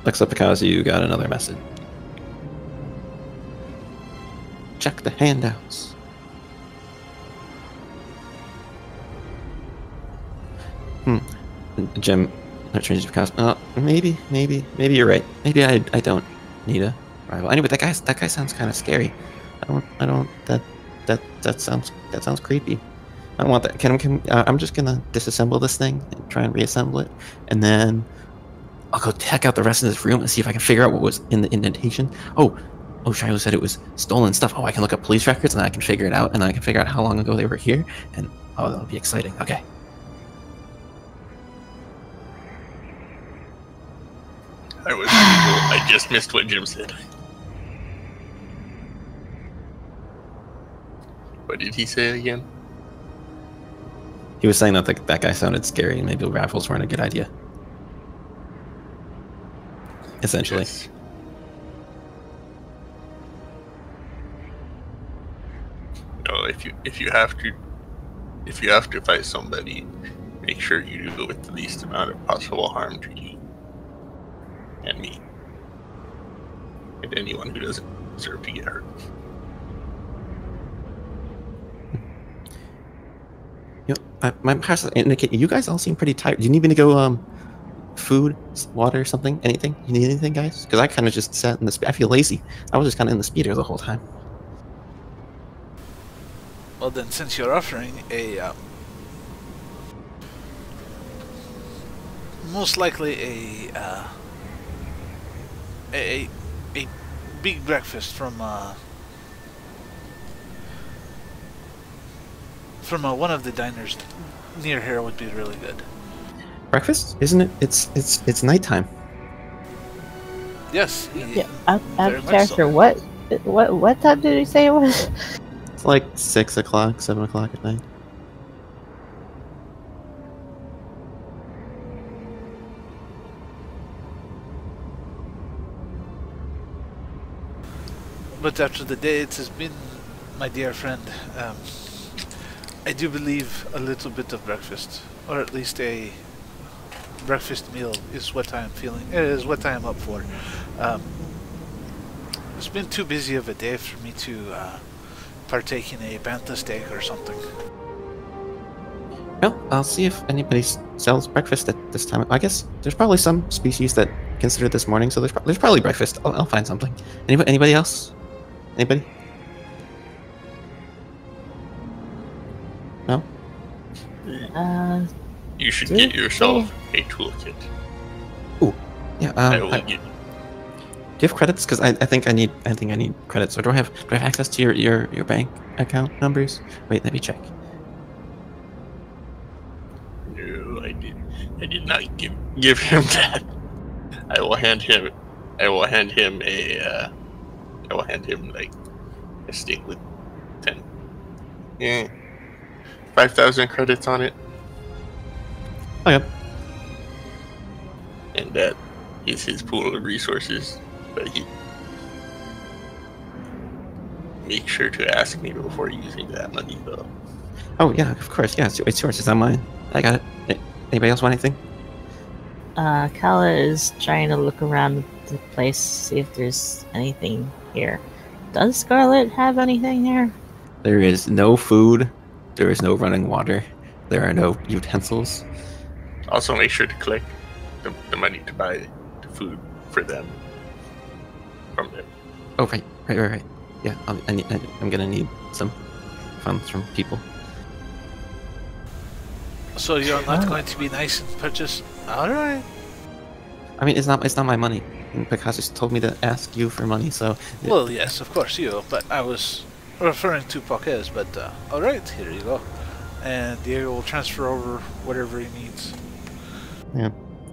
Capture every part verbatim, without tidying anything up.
Looks up because you got another message. Check the handouts. Hmm. Jim, not changed because. Uh, maybe, maybe, maybe you're right. Maybe I, I don't need a rival. Anyway, that guy, that guy sounds kind of scary. I don't, I don't. That, that, that sounds, that sounds creepy. I don't want that. Can, can uh, I'm just gonna disassemble this thing and try and reassemble it, and then I'll go check out the rest of this room and see if I can figure out what was in the indentation. Oh, oh, Shiloh said it was stolen stuff. Oh, I can look up police records and I can figure it out, and I can figure out how long ago they were here, and oh, that'll be exciting. Okay. I was I just missed what Jim said. What did he say again? He was saying that the, that guy sounded scary and maybe raffles weren't a good idea. Essentially. Yes. No, if you if you have to if you have to fight somebody, make sure you do it with the least amount of possible harm to you and me and anyone who doesn't deserve to get hurt. You know, I, my past indicate you guys all seem pretty tired. Do you need me to go um food, water, something, anything? You need anything, guys? Because I kind of just sat in the. I feel lazy. I was just kind of in the speeder the whole time. Well, then, since you're offering a um, most likely a uh, a a big breakfast from uh, from uh, one of the diners near here would be really good. Breakfast, isn't it? It's it's it's nighttime. Yes. Yeah, out, out of character. So. What what what time did he say it was? It's like six o'clock, seven o'clock at night. But after the day it has been, my dear friend, um, I do believe a little bit of breakfast, or at least a breakfast meal, is what I am feeling. Is what I am up for. Um, it's been too busy of a day for me to uh, partake in a bantha steak or something. Well, I'll see if anybody sells breakfast at this time. I guess there's probably some species that consider this morning, so there's, pro there's probably breakfast. I'll, I'll find something. Anybody, anybody else? Anybody? No? Uh, you should get yourself a toolkit. Ooh, yeah. Um, I will I, get. Do you have credits? Because I, I think I need I think I need credits. Or do I have do I have access to your your your bank account numbers? Wait, let me check. No, I did. I did not give give him that. I will hand him. I will hand him a. Uh, I will hand him like a stick with ten. Yeah, five thousand credits on it. Oh yeah. And that is his pool of resources. But he make sure to ask me before using that money, though. Oh yeah, of course. Yeah, it's, it's yours. It's not mine. I got it. Anybody else want anything? Uh, Kala is trying to look around the place, see if there's anything here. Does Scarlet have anything here? There is no food. There is no running water. There are no utensils. Also, make sure to collect the, the money to buy the food for them from them. Oh right, right, right, right. Yeah, I'll, I need, I, I'm gonna need some funds from people. So you're not Oh. going to be nice and purchase? All right. I mean, it's not it's not my money. Picasso told me to ask you for money, so. Well, yes, of course you. But I was referring to Poquez. But uh, all right, here you go. And Diego will transfer over whatever he needs. Yeah.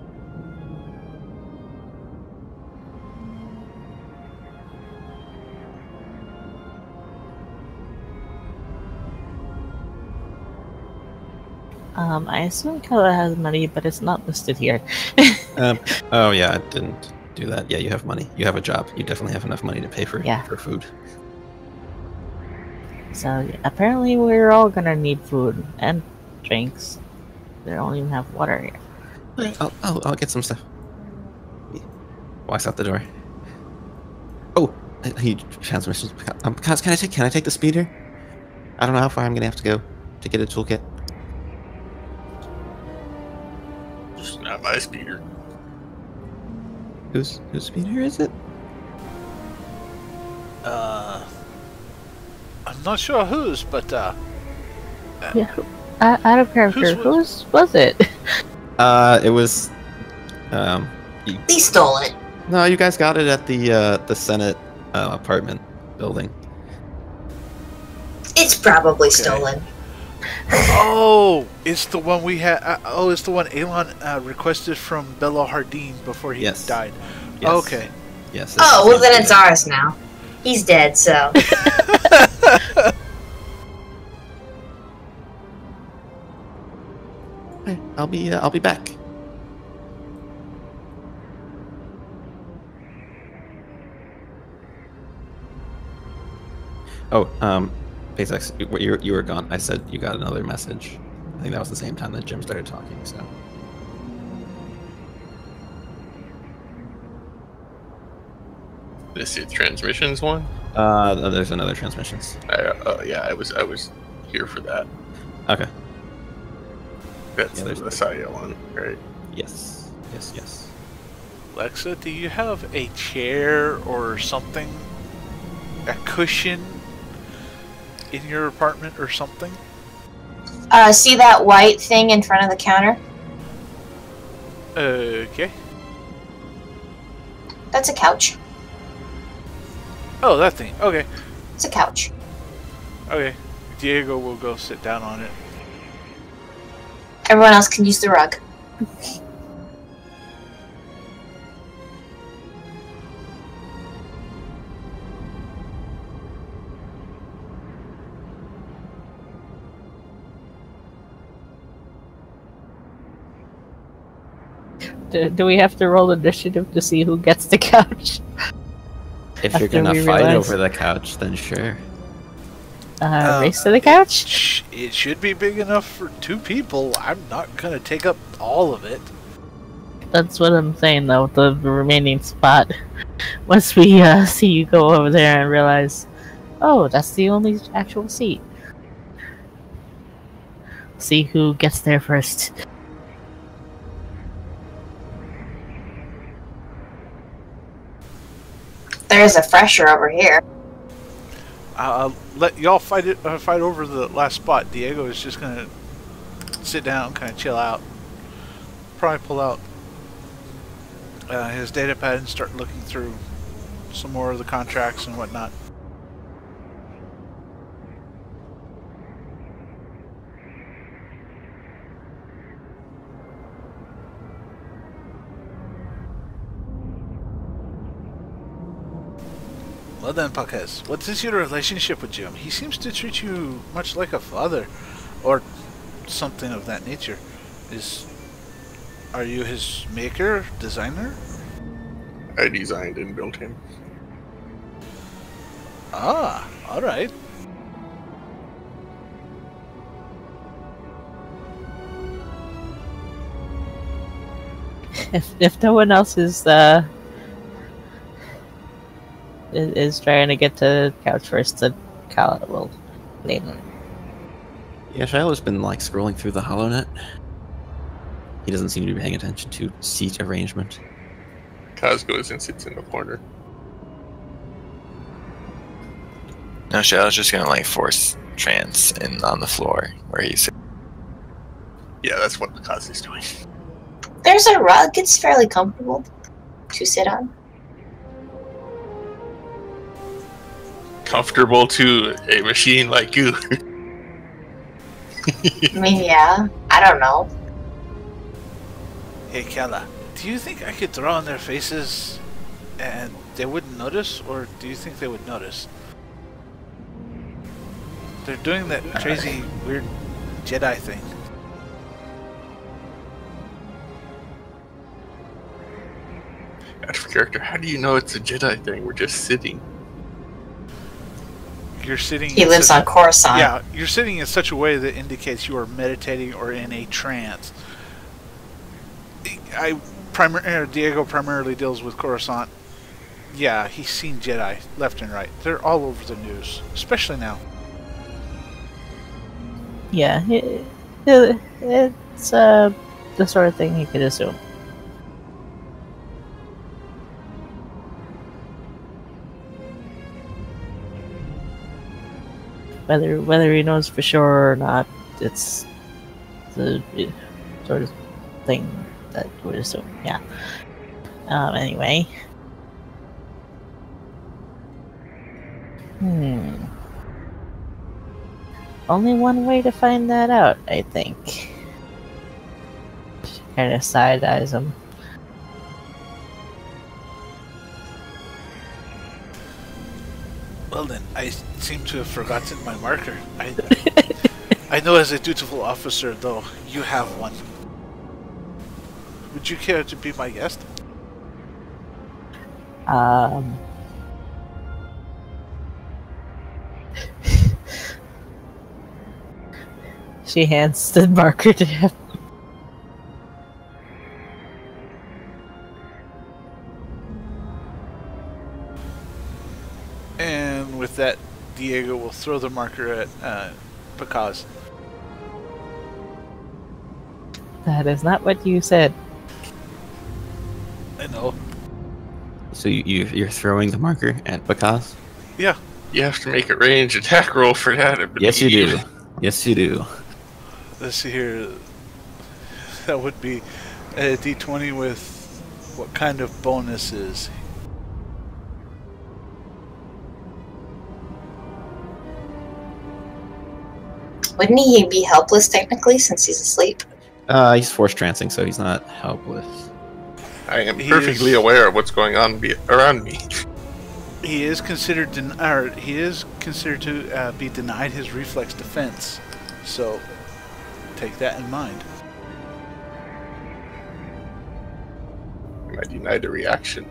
Um, I assume Kala has money, but it's not listed here. um, oh yeah, I didn't do that. Yeah, you have money. You have a job. You definitely have enough money to pay for Yeah. for food. So apparently we're all gonna need food and drinks. They don't even have water here. I'll, I'll I'll get some stuff. walks out the door. Oh, he transmissions. Um, Kaz, can I take can I take the speeder? I don't know how far I'm gonna have to go to get a toolkit. Just not my speeder. Whose whose speeder is it? Uh, I'm not sure whose, but uh, Yeah, uh, out of character. Whose Whose was it? Uh, it was. Um, you, He stole it. no, you guys got it at the uh the Senate uh, apartment building. It's probably Okay. stolen. oh, it's the one we had. Uh, oh, it's the one Elon uh, requested from Bella Hardin before he Yes. died. Yes. Okay. Yes. Oh, well then it's ours now. He's dead, so. Okay, I'll be uh, I'll be back. Oh, um, Basex, you, you were- you were gone. I said you got another message. I think that was the same time that Jim started talking. So. This is transmissions one. Uh, there's another transmissions. I, uh, yeah, I was I was here for that. Okay. That's Yeah, the there's- Messiah one, right? Yes. Yes. Yes. Lexa, do you have a chair or something, a cushion in your apartment or something? Uh, see that white thing in front of the counter? Okay. That's a couch. Oh, that thing. Okay. It's a couch. Okay. Diego will go sit down on it. Everyone else can use the rug. Do, do we have to roll initiative to see who gets the couch? If you're After gonna we fight realize- over the couch, then sure. Uh, Uh, race to the couch? Sh- It should be big enough for two people. I'm not gonna take up all of it. That's what I'm saying though, the remaining spot. Once we uh, see you go over there and realize, oh, that's the only actual seat. See who gets there first. There's a fresher over here. I'll let y'all fight it. Uh, fight over the last spot. Diego is just gonna sit down, kind of chill out. Probably pull out uh, his data pad and start looking through some more of the contracts and whatnot. Well then, Paquez, what is your relationship with Jim? He seems to treat you much like a father, or something of that nature. Is are you his maker, designer? I designed and built him. Ah, all right. If if no one else is uh is, is trying to get to the couch first, then Kala will lead. Yeah, Shiloh's been like scrolling through the HoloNet. He doesn't seem to be paying attention to seat arrangement. Kaz goes and sits in the corner. No, Shadow's just gonna like force trance in on the floor where he's. Yeah, that's what Kaz is doing. There's a rug. It's fairly comfortable to sit on. Comfortable to a machine like you. I mean, yeah. I don't know. Hey, Kala, do you think I could draw on their faces and they wouldn't notice, or do you think they would notice? They're doing that crazy, weird Jedi thing. Out of character, how do you know it's a Jedi thing? We're just sitting. You're sitting. He in lives such- on Coruscant. Yeah, you're sitting in such a way that indicates you are meditating or in a trance. I primar er, Diego primarily deals with Coruscant. Yeah, he's seen Jedi left and right. They're all over the news, especially now. Yeah, it, it, it's uh, the sort of thing you could assume. Whether whether he knows for sure or not, it's the sort of thing that you would assume. Yeah. Um. Anyway. Hmm. Only one way to find that out, I think. She kind of side eyes him. Well then, I seem to have forgotten my marker. I, I know as a dutiful officer, though, you have one. Would you care to be my guest? Um. She hands the marker to him. And with that, Diego will throw the marker at uh, Pakaz. That is not what you said. I know. So you, you you're throwing the marker at Pakaz? Yeah. You have to make a range attack roll for that. I Yes, you believe. do. Yes, you do. Let's see here. That would be a D twenty with what kind of bonuses? Wouldn't he be helpless technically since he's asleep? Uh, he's force trancing, so he's not helpless. I am He perfectly is- aware of what's going on be around me. He is considered den or he is considered to uh, be denied his reflex defense. So take that in mind. Am I denied a reaction?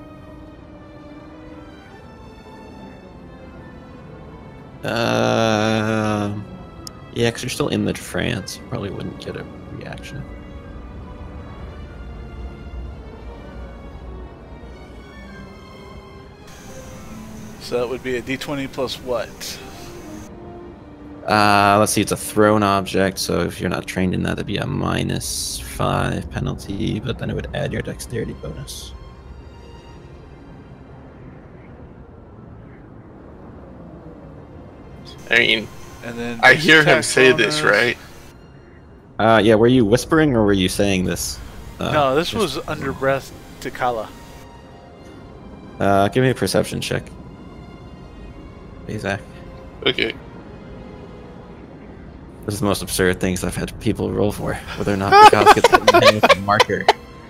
Uh, yeah, because you're still in the trance. You probably wouldn't get a reaction. So that would be a D twenty plus what? Uh, let's see, it's a thrown object, so if you're not trained in that, that'd be a minus five penalty, but then it would add your dexterity bonus. I mean, And then I base hear him attack say this, bonus. right? Uh, yeah, were you whispering or were you saying this? Uh, No, this just- was under breath to Kala. Uh, give me a perception check. Hey, Zach. Okay. This is the most absurd things I've had people roll for. Whether or not the Gauss gets hit in the head with a marker.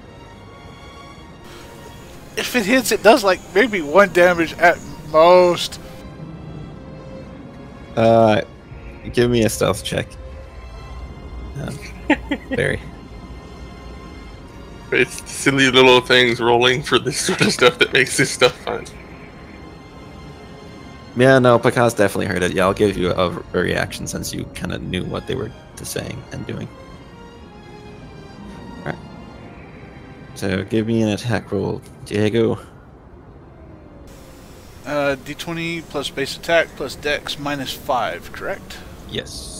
If it hits, it does like maybe one damage at most. Uh, give me a stealth check. Um, Barry. It's silly little things rolling for this sort of stuff that makes this stuff fun. Yeah, no, Pakaz definitely heard it. Yeah, I'll give you a, a reaction since you kind of knew what they were saying and doing. Alright. So give me an attack roll, Diego. Uh, D twenty plus base attack plus dex minus five, correct? Yes.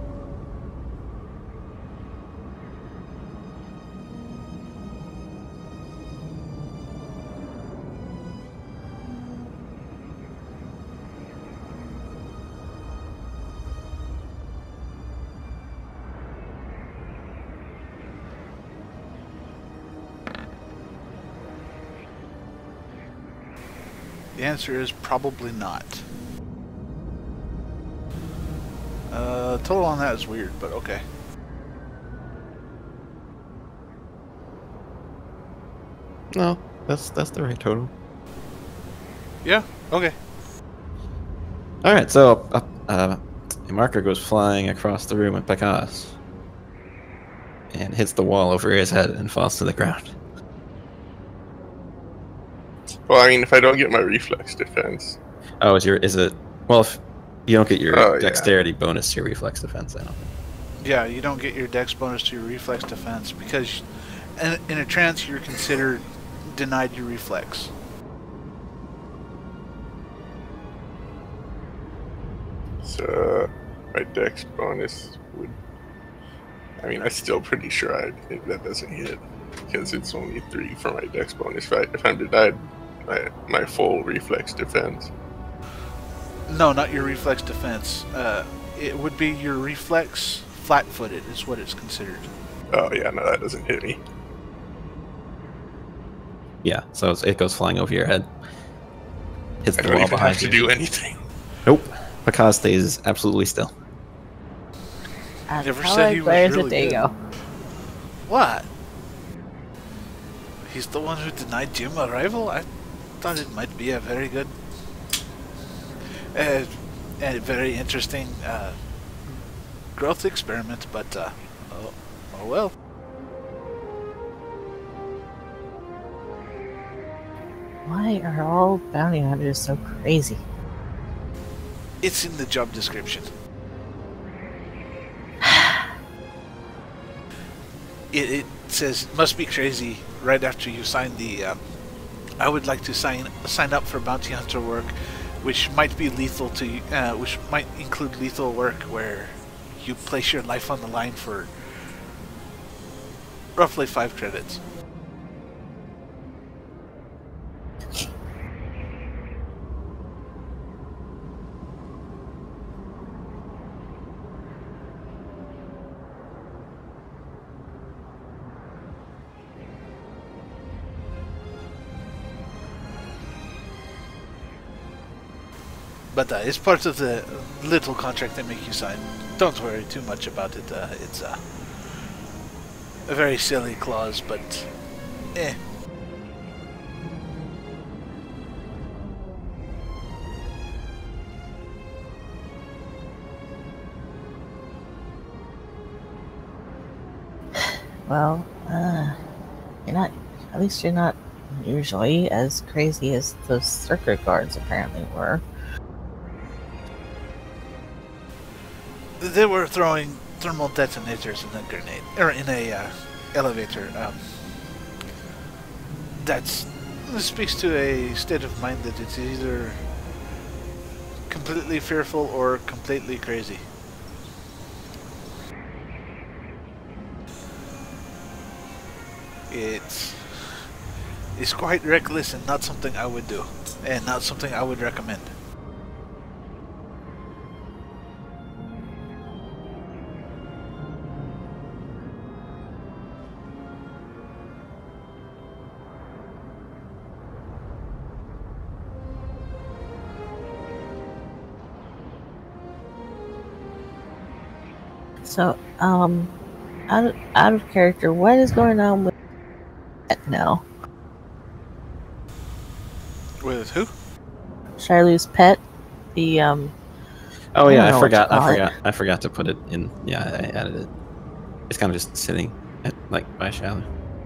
The answer is probably not. Uh, total on that is weird, but okay. No, that's that's the right total. Yeah, okay. All right, so uh, uh, a marker goes flying across the room at Pakaz and hits the wall over his head and falls to the ground. Well, I mean, if I don't get my reflex defense, Oh, is your is it? Well, if you don't get your Oh, yeah. dexterity bonus to your reflex defense, I don't. Yeah, you don't get your dex bonus to your reflex defense because in, in a trance, you're considered denied your reflex. So my dex bonus would. I mean, I'm still pretty sure I think that doesn't hit because it's only three for my dex bonus. If, I, if I'm denied my my full reflex defense. No, not your reflex defense. Uh, it would be your reflex flat-footed is what it's considered. Oh yeah, no, that doesn't hit me. Yeah, so it's, it goes flying over your head. Hits I the don't wall even behind have you. to do anything. Nope. Picard stays absolutely still. And Never how said I he was glares really at Dago. What? He's the one who denied Jim arrival? I thought it might be a very good, uh, and very interesting uh, growth experiment, but uh, oh, oh well. Why are all bounty hunters so crazy? It's in the job description. It, it says must be crazy right after you sign the. Um, I would like to sign sign up for bounty hunter work, which might be lethal to, uh, which might include lethal work where you place your life on the line for roughly five credits. But uh, it's part of the little contract they make you sign. Don't worry too much about it. Uh, it's uh, a very silly clause, but eh. Well, uh, you're not, at least you're not usually as crazy as those circuit guards apparently were. They were throwing thermal detonators in a grenade, or in a uh, elevator. Um, that's this speaks to a state of mind that it's either completely fearful or completely crazy. It's it's quite reckless and not something I would do, and not something I would recommend. So, um, out of, out of character, what is going on with that now? With who? Shilu's pet? The, um... Oh I yeah, don't know I what forgot. to I call it. forgot. I forgot to put it in. Yeah, I added it. It's kind of just sitting at like by Shilu.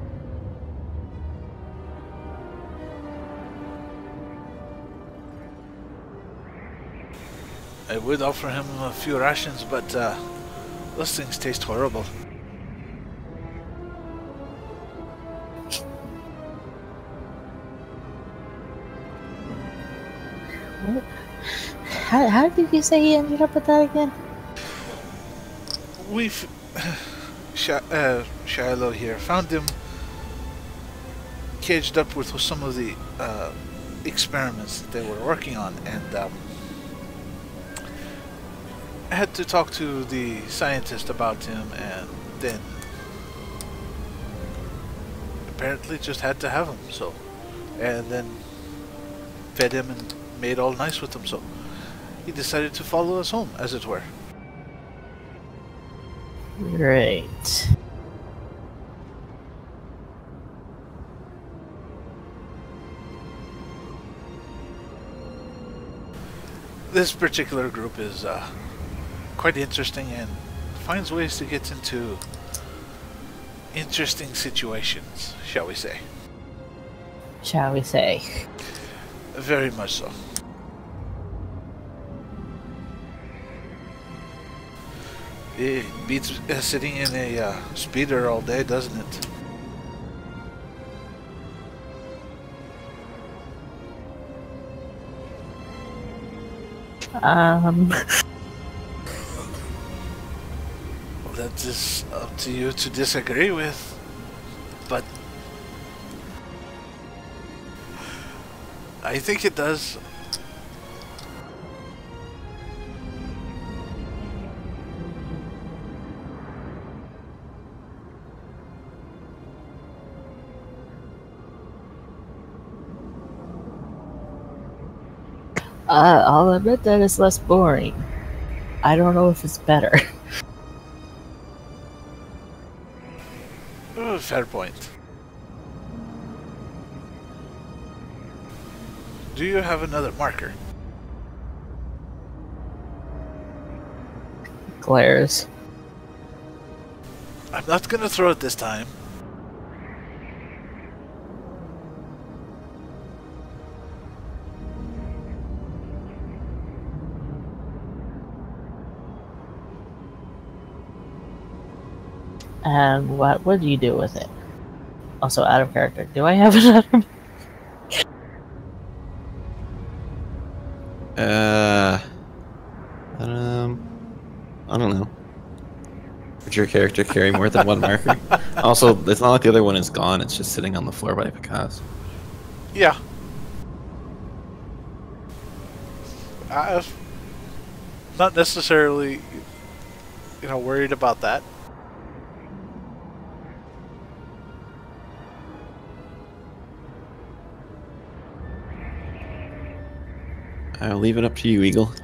I would offer him a few rations, but uh, those things taste horrible. What? How, how did you say he ended up with that again? We've... Sh uh, Shiloh here found him caged up with some of the uh, experiments that they were working on, and um, I had to talk to the scientist about him, and then apparently just had to have him, so, and then fed him and made all nice with him, so he decided to follow us home, as it were. Great. This particular group is uh, quite interesting and finds ways to get into interesting situations, shall we say. Shall we say. Very much so. It beats uh, sitting in a uh, speeder all day, doesn't it? Um, That is up to you to disagree with, but I think it does. uh, I'll admit that it's less boring. I don't know if it's better. Oh, fair point. Do you have another marker? Glares. I'm not gonna throw it this time. And what what do you do with it? Also out of character. Do I have another? Uh, um, I don't know. Would your character carry more than one marker? Also, it's not like the other one is gone. It's just sitting on the floor by Picasso. Yeah. I'm not necessarily, you know, worried about that. I'll leave it up to you, Eagle.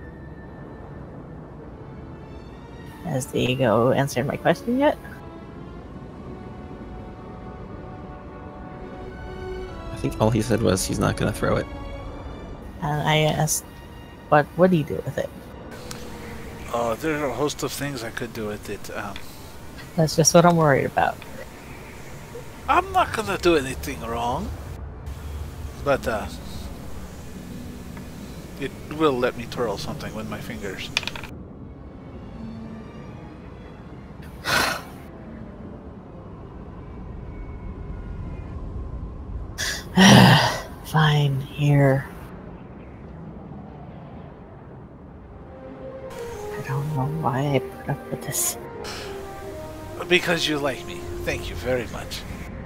Has the ego answered my question yet? I think all he said was he's not going to throw it. And I asked, what what do you do with it? Oh, there's a host of things I could do with it. Um, That's just what I'm worried about. I'm not gonna do anything wrong, but uh, it will let me twirl something with my fingers. Fine, here. I don't know why I put up with this. Because you like me. Thank you very much.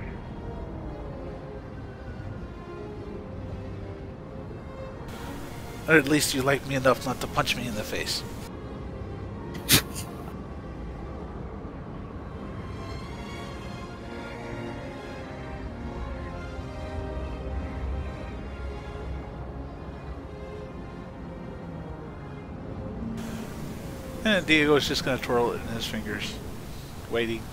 Or at least you like me enough not to punch me in the face. And Diego's just gonna twirl it in his fingers, waiting.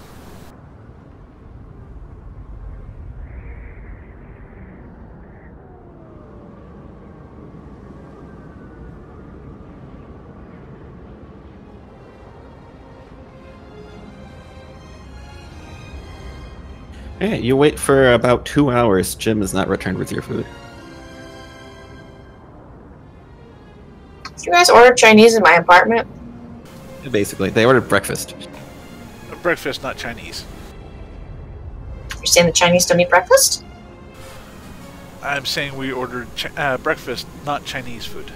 Yeah, you wait for about two hours. Jim is not returned with your food. Did you guys order Chinese in my apartment? Basically, they ordered breakfast. Breakfast, not Chinese. You're saying the Chinese don't eat breakfast? I'm saying we ordered chi uh, breakfast, not Chinese food.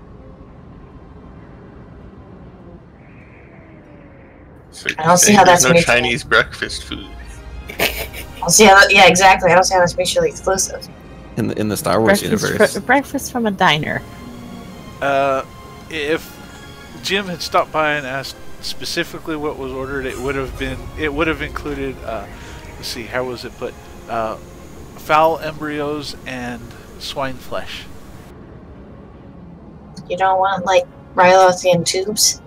So I don't see how there's that's no mutual. Chinese breakfast food. I don't see how that, yeah, exactly. I don't see how that's mutually exclusive. In the in the Star Wars breakfast, universe. fr- breakfast from a diner. Uh, if Jim had stopped by and asked specifically what was ordered, it would have been it would have included. Uh, let's see, how was it put? Uh, fowl embryos and swine flesh. You don't want, like, Rylothian tubes?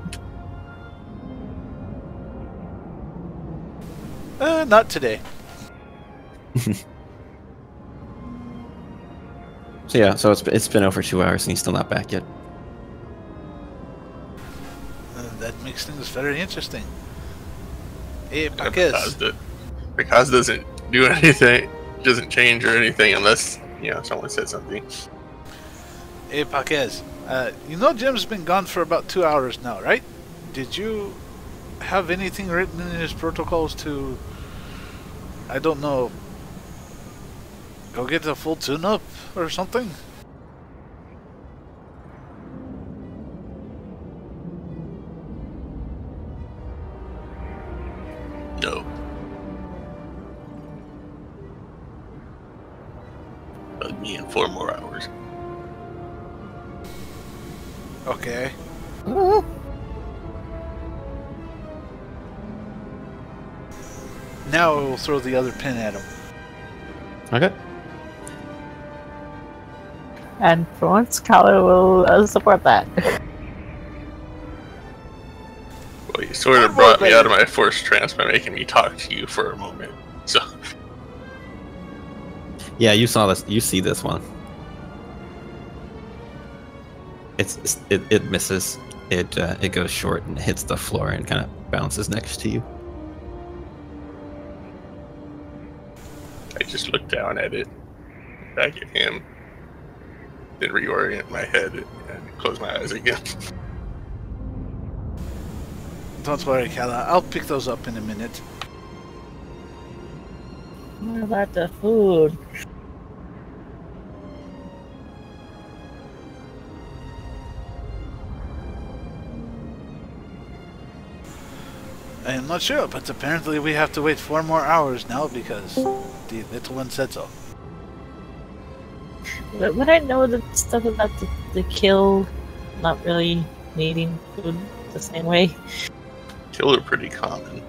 Uh, not today. So yeah, so it's it's been over two hours and he's still not back yet. Uh, that makes things very interesting. Hey, Yeah, Paquez. because the- because doesn't do anything, doesn't change or anything unless, you know, someone said something. Hey, Paquez. Uh, you know Jim's been gone for about two hours now, right? Did you have anything written in his protocols to, I don't know, go get a full tune-up or something? me in four more hours. Okay. Now we'll throw the other pin at him. Okay. And for once, Kala will uh, support that. Well, you sort of brought me out of my forced trance by making me talk to you for a moment. So, Yeah, you saw this. You see this one. It's, it's it, it misses. It uh, it goes short and hits the floor and kind of bounces next to you. I just look down at it, back at him, then reorient my head and close my eyes again. Don't worry, Kala. I'll pick those up in a minute. What about the food? I am not sure, but apparently we have to wait four more hours now because the little one said so. But would I know the stuff about the, the kill not really needing food the same way? Kill are pretty common.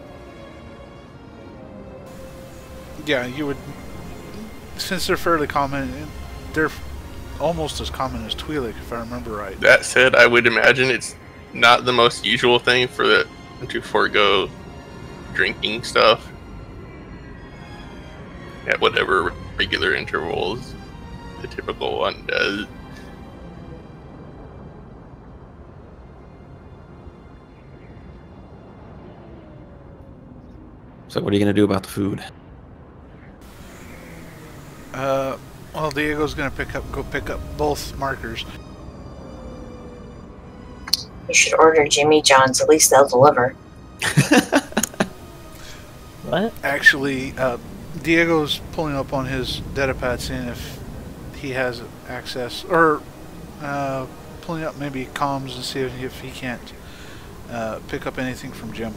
Yeah, you would. Since they're fairly common, they're almost as common as Twi'lek, if I remember right. That said, I would imagine it's not the most usual thing for the to forego drinking stuff at whatever regular intervals the typical one does. So what are you gonna do about the food? Uh, well, Diego's gonna pick up, go pick up both markers. You should order Jimmy John's. At least they'll deliver. What? Actually, uh, Diego's pulling up on his datapad, seeing if he has access, or uh, pulling up maybe comms and see if, if he can't uh, pick up anything from Jim.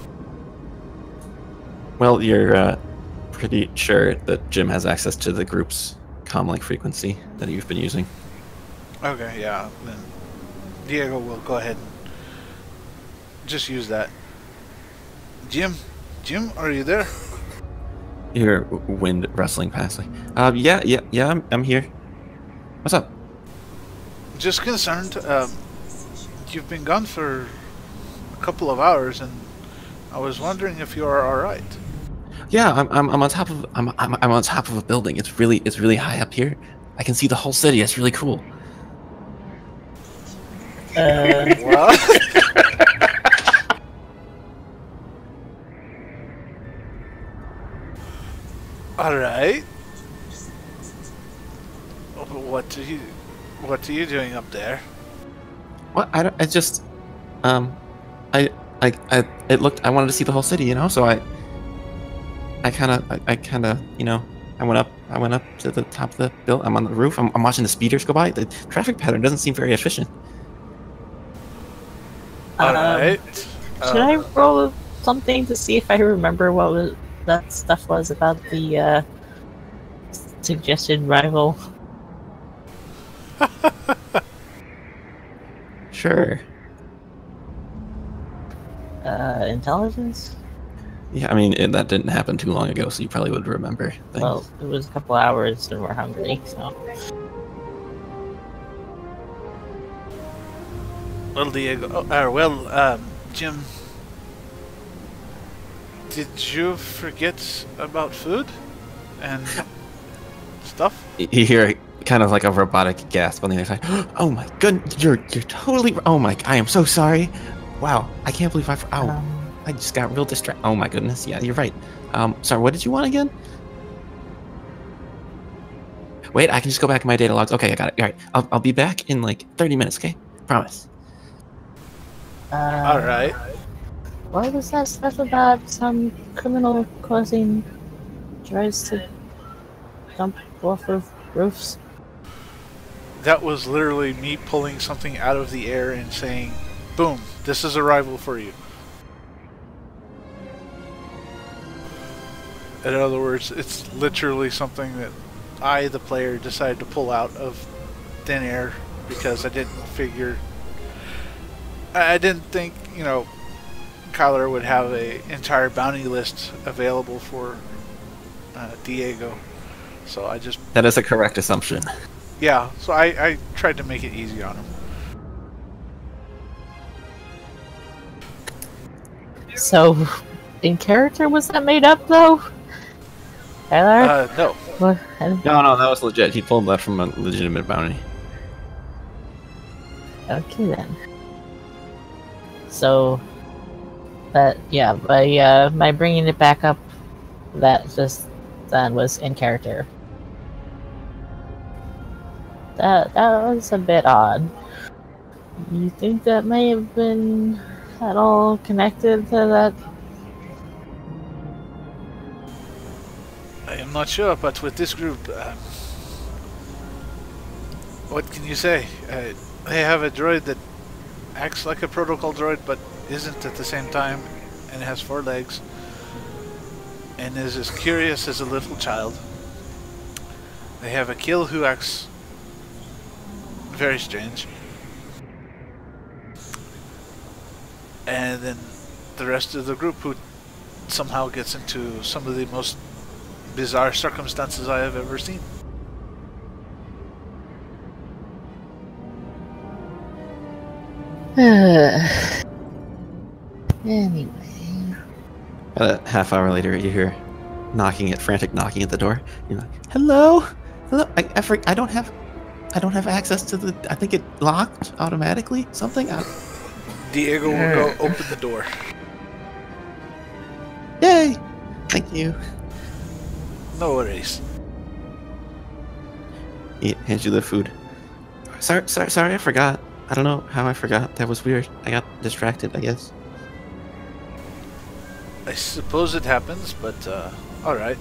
Well, you're uh, pretty sure that Jim has access to the group's comlink frequency that you've been using. Okay, yeah, then Diego will go ahead and just use that. Jim? Jim, are you there? You hear wind rustling past. Like, uh, yeah, yeah, yeah, I'm, I'm here. What's up? Just concerned. Um, you've been gone for a couple of hours, and I was wondering if you are all right. Yeah, I'm, I'm, I'm on top of, I'm, I'm, I'm on top of a building. It's really, it's really high up here. I can see the whole city. It's really cool. Uh, Well, all right. What are you, what are you doing up there? What? I don't. I just, um, I, I, I. It looked. I wanted to see the whole city, you know. So I, I kind of, I, I kind of, you know, I went up. I went up to the top of the building. I'm on the roof. I'm, I'm watching the speeders go by. The traffic pattern doesn't seem very efficient. All Um, right. should I roll something to see if I remember what was, that stuff was about the uh, suggested rival? Sure. Uh, intelligence? Yeah, I mean it, that didn't happen too long ago, so you probably would remember things. Well, it was a couple hours and we're hungry, so. Well, Diego, oh, uh, well, um, Jim, did you forget about food and stuff? Y- you hear kind of like a robotic gasp on the other side. Oh my goodness, you're you're totally. Oh my, I am so sorry. Wow, I can't believe I. Oh, Um, I just got real distracted. Oh my goodness, yeah, you're right. Um, sorry, what did you want again? Wait, I can just go back in my data logs. Okay, I got it. All right, I'll I'll be back in like thirty minutes. Okay, promise. uh, All right. What was that stuff about some criminal causing droids to jump off of roofs? That was literally me pulling something out of the air and saying, boom, this is a rival for you. In other words, it's literally something that I, the player, decided to pull out of thin air because I didn't figure. I didn't think, you know, Kyler would have a entire bounty list available for uh, Diego. So I just... That is a correct assumption. Yeah, so I, I tried to make it easy on him. So, in character, was that made up though? Tyler? Uh, no. What? I don't- No, no, that was legit. He pulled that from a legitimate bounty. Okay then. So, but yeah, by uh, by bringing it back up, that just then was in character. That that was a bit odd. You think that may have been at all connected to that? I am not sure, but with this group, um, what can you say? Uh, they have a droid that acts like a protocol droid, but isn't at the same time, and has four legs, and is as curious as a little child. They have a kill who acts very strange. And then the rest of the group who somehow gets into some of the most bizarre circumstances I have ever seen. Anyway. About a half hour later, you hear knocking at frantic knocking at the door. You're like, "Hello, hello. I I, for, I don't have, I don't have access to the. I think it locked automatically. Something. I, Diego will go open the door. yay! Thank you." No worries. He hands you the food. Sorry, sorry, sorry. I forgot. I don't know how I forgot. That was weird. I got distracted, I guess. I suppose it happens, but uh, alright.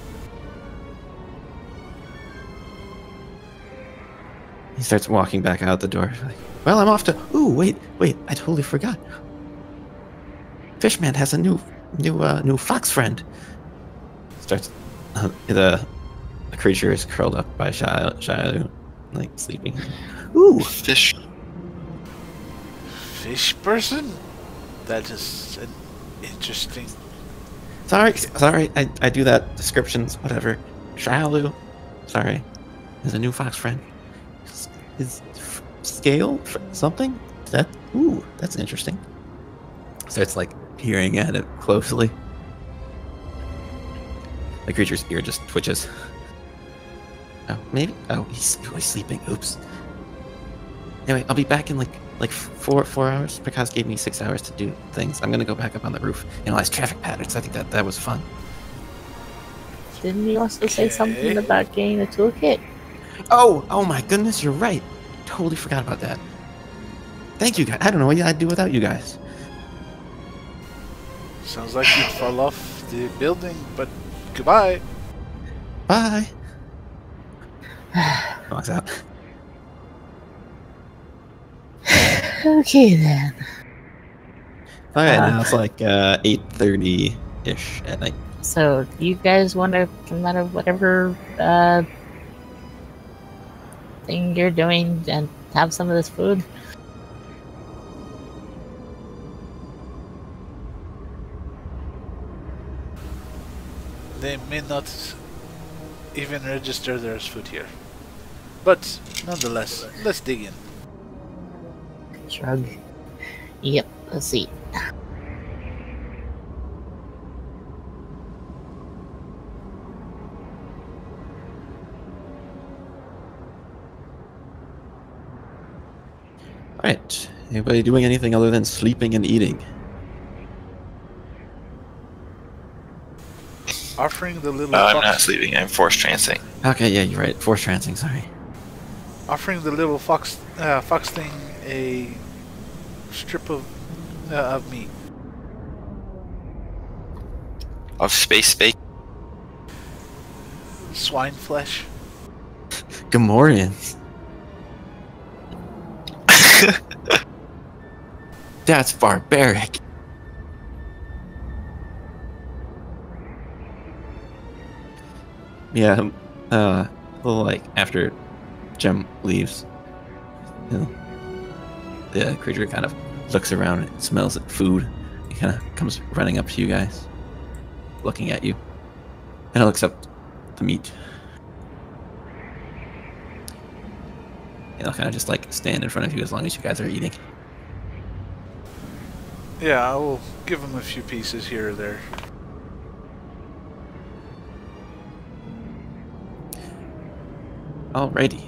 He starts walking back out the door. Like, well, I'm off to. Ooh, wait, wait! I totally forgot. Fishman has a new, new, uh, new fox friend. Starts. Uh, the, the creature is curled up by Shia, Shia, like sleeping. Ooh, Fish. Fish person? That is an interesting... sorry, sorry. I, I do that descriptions, whatever. Shialu, sorry, has a new fox friend. His, his f- scale, f- something. That. Ooh, that's interesting. Starts like peering at it closely. The creature's ear just twitches. Oh, maybe. Oh, he's, oh, he's sleeping. Oops. Anyway, I'll be back in like like four four hours. Picasso gave me six hours to do things. I'm gonna go back up on the roof, analyze traffic patterns. I think that that was fun. Didn't you also say something Okay. about getting a toolkit? Oh, oh my goodness, you're right. Totally forgot about that. Thank you guys. I don't know what I'd do without you guys. Sounds like you'd fall off the building, but goodbye. Bye. Walks out. Okay then. All right, Uh, now it's like uh, eight thirty ish at night. So, do you guys want to come out of whatever uh, thing you're doing and have some of this food? They may not even register there's food here. But, nonetheless, let's dig in. Shrug. Yep, let's see. Alright. Anybody doing anything other than sleeping and eating? Offering the little Uh, I'm fox, not sleeping. I'm force trancing. Okay, yeah, you're right. Force trancing, sorry. offering the little fox, uh, fox thing a strip of uh, of meat. Of space space. Swine flesh. Gamorreans. That's barbaric. Yeah, um, uh, well, like after Jem leaves, you know, the creature kind of looks around and smells at food. He kind of comes running up to you guys, looking at you, and it looks up the meat. And I'll kind of just like stand in front of you as long as you guys are eating. Yeah, I will give him a few pieces here or there. Alrighty.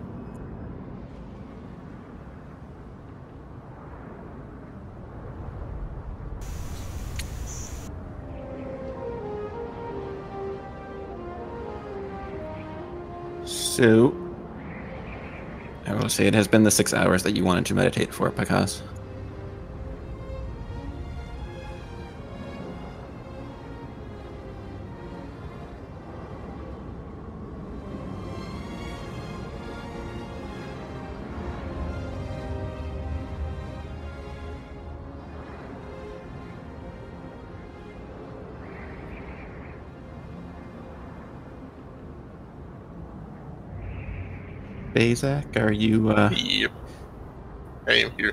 So, I will say it has been the six hours that you wanted to meditate for, Pakaz. Bazak, are you, uh... Yep. I am here.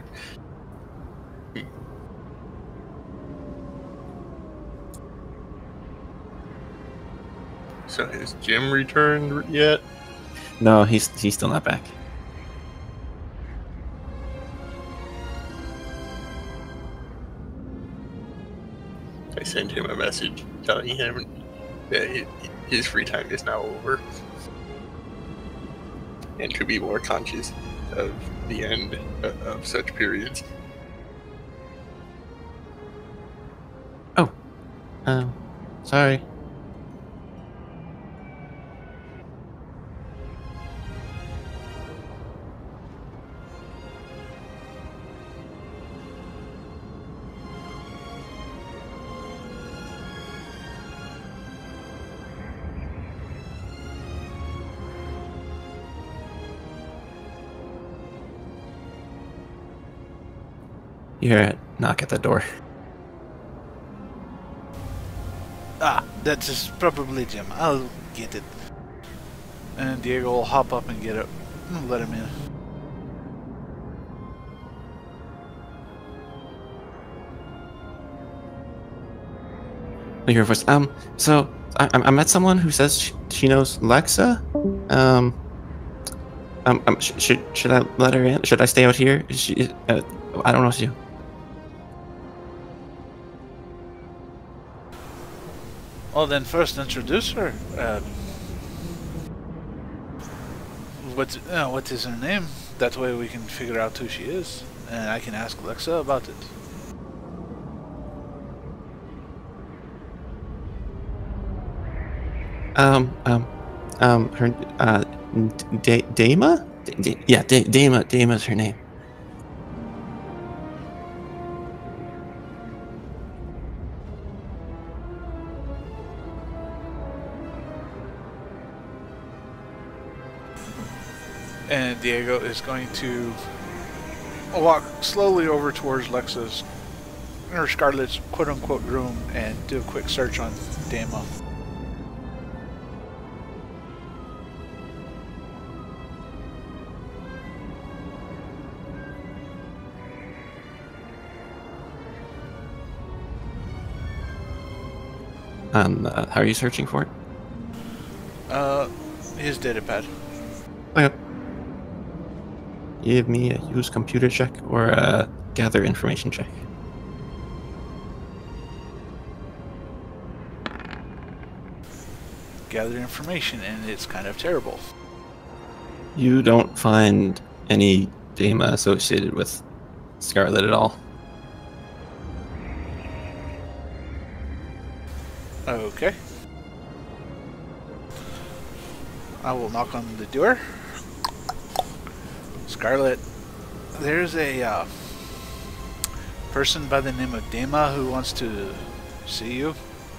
So has Jim returned yet? No, he's he's still not back. I sent him a message telling him that his free time is now over. And to be more conscious of the end of such periods. Oh. Um, sorry. You hear a knock at the door. Ah, that is probably Jim. I'll get it. And Diego will hop up and get it. Let him in. I hear a voice. Um, so I, I met someone who says she, she knows Lexa. Um, um, um sh should should I let her in? Should I stay out here? Is she, uh, I don't know what to do. Well, then first introduce her. Uh, what, uh, what is her name? That way we can figure out who she is. And I can ask Lexa about it. Um, um, um, her, uh, D Dama? D D yeah, D Dama, Dama's her name. And Diego is going to walk slowly over towards Lexa's, or Scarlet's quote-unquote room and do a quick search on Dama. Um, uh, how are you searching for it? Uh, his datapad. Okay. Give me a use computer check or a gather information check. Gather information, and it's kind of terrible. You don't find any Dama associated with Scarlet at all. Okay. I will knock on the door. Scarlet, there's a uh, person by the name of Dama who wants to see you.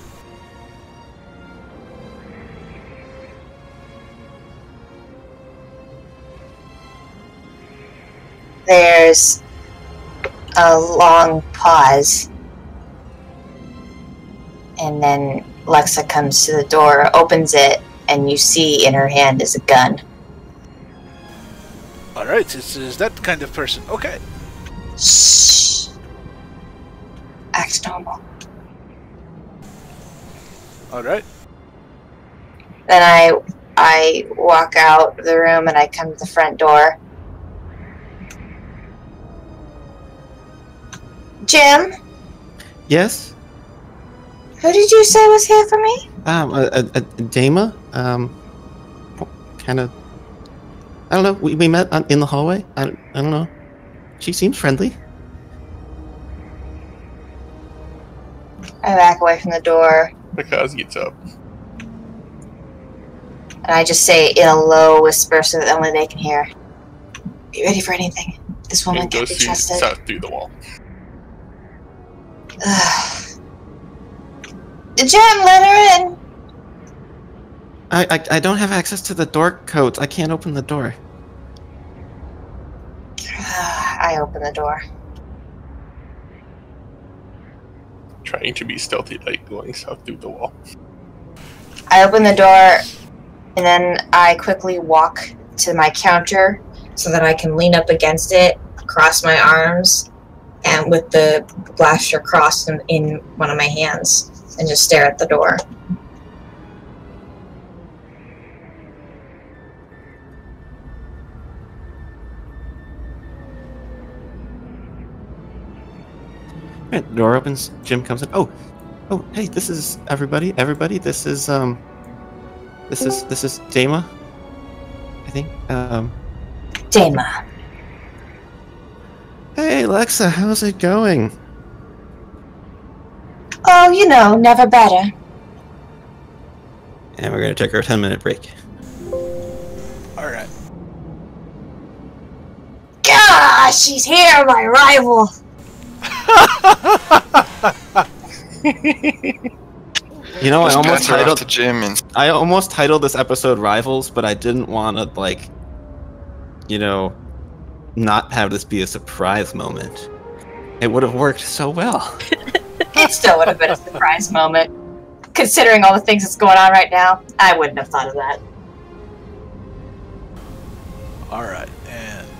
There's a long pause. And then Lexa comes to the door, opens it, and you see in her hand is a gun. Alright, it's, it's that kind of person. Okay. Shh. Act normal. Alright. Then I I walk out of the room and I come to the front door. Jim, Yes. who did you say was here for me? Um, a, a, a Dama. Um, kind of. I don't know. We, we met on, in the hallway. I, I don't know. She seems friendly. I back away from the door Because gets up. and I just say in a low whisper so that only they can hear. Be ready for anything. This woman And can't goes be through, trusted. south through the wall. Ugh. Jim, let her in. I, I I don't have access to the door codes. I can't open the door. I open the door. Trying to be stealthy, like going south through the wall. I open the door, and then I quickly walk to my counter so that I can lean up against it, cross my arms, and with the blaster crossed in, in one of my hands, and just stare at the door. Right, the door opens. Jim comes in. Oh, oh, hey, this is everybody. Everybody, this is um, this is this is Dama. I think. Um. Dama. Hey, Alexa, how's it going? Oh, you know, never better. And we're gonna take our ten minute break. Alright. Gosh, she's here, my rival. You know, I Just almost pass her off titled to Jim and I almost titled this episode "Rivals," but I didn't want to like, you know, not have this be a surprise moment. It would have worked so well. It still would have been a surprise moment. Considering all the things that's going on right now, I wouldn't have thought of that. Alright, and